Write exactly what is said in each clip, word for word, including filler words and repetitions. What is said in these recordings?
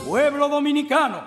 pueblo dominicano,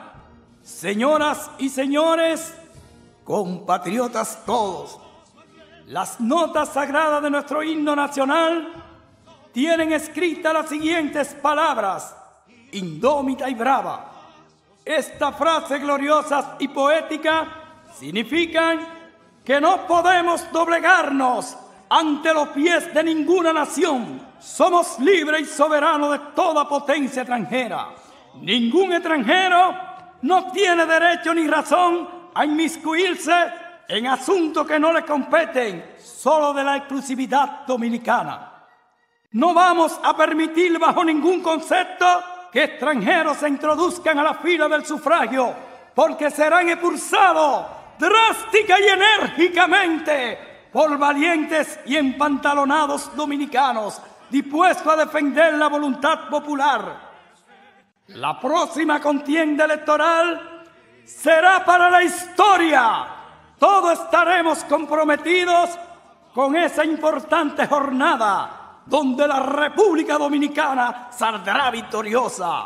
señoras y señores, compatriotas todos, las notas sagradas de nuestro himno nacional tienen escritas las siguientes palabras: indómita y brava. Esta frase gloriosa y poética significan que no podemos doblegarnos ante los pies de ninguna nación. Somos libres y soberanos de toda potencia extranjera. Ningún extranjero no tiene derecho ni razón a inmiscuirse en asuntos que no le competen, solo de la exclusividad dominicana. No vamos a permitir bajo ningún concepto que extranjeros se introduzcan a la fila del sufragio, porque serán expulsados drástica y enérgicamente por valientes y empantalonados dominicanos dispuestos a defender la voluntad popular. La próxima contienda electoral será para la historia. Todos estaremos comprometidos con esa importante jornada donde la República Dominicana saldrá victoriosa.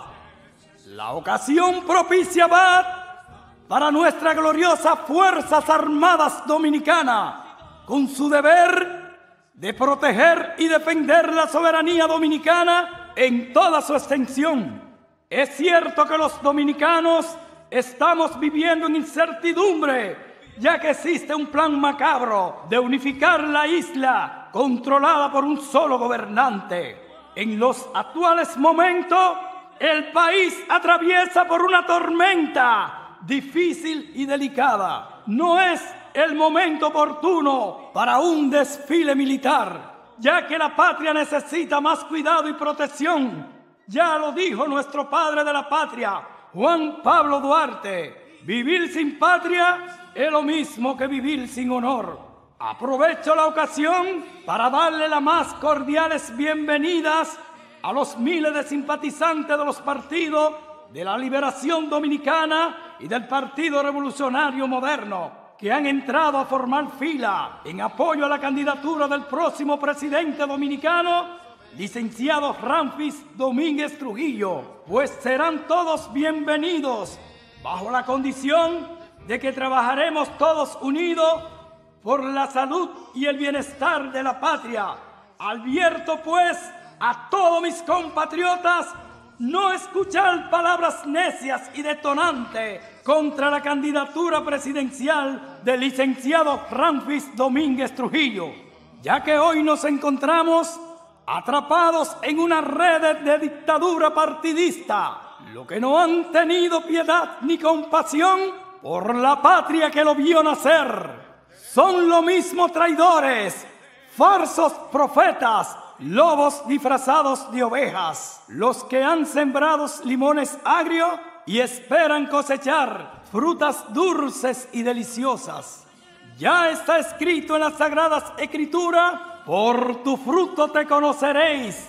La ocasión propicia va para nuestra gloriosa Fuerzas Armadas Dominicanas, con su deber de proteger y defender la soberanía dominicana en toda su extensión. Es cierto que los dominicanos estamos viviendo en incertidumbre, ya que existe un plan macabro de unificar la isla controlada por un solo gobernante. En los actuales momentos, el país atraviesa por una tormenta difícil y delicada. No es el momento oportuno para un desfile militar, ya que la patria necesita más cuidado y protección. Ya lo dijo nuestro padre de la patria, Juan Pablo Duarte: vivir sin patria es lo mismo que vivir sin honor. Aprovecho la ocasión para darle las más cordiales bienvenidas a los miles de simpatizantes de los partidos de la Liberación Dominicana y del Partido Revolucionario Moderno, que han entrado a formar fila en apoyo a la candidatura del próximo presidente dominicano, licenciado Ramfis Domínguez Trujillo, pues serán todos bienvenidos bajo la condición de que trabajaremos todos unidos por la salud y el bienestar de la patria. Advierto pues a todos mis compatriotas no escuchar palabras necias y detonantes contra la candidatura presidencial del licenciado Ramfis Domínguez Trujillo, ya que hoy nos encontramos atrapados en una red de dictadura partidista, lo que no han tenido piedad ni compasión por la patria que lo vio nacer. Son lo mismo traidores, falsos profetas, lobos disfrazados de ovejas, los que han sembrado limones agrios y esperan cosechar frutas dulces y deliciosas. Ya está escrito en las Sagradas Escrituras: por tu fruto te conoceréis.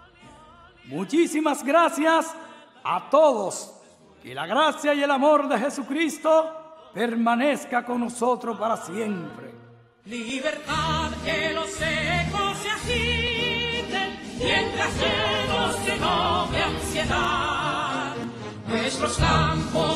Muchísimas gracias a todos. Que la gracia y el amor de Jesucristo permanezca con nosotros para siempre. Libertad, que los ecos se agiten, mientras llenos de noble ansiedad, nuestros campos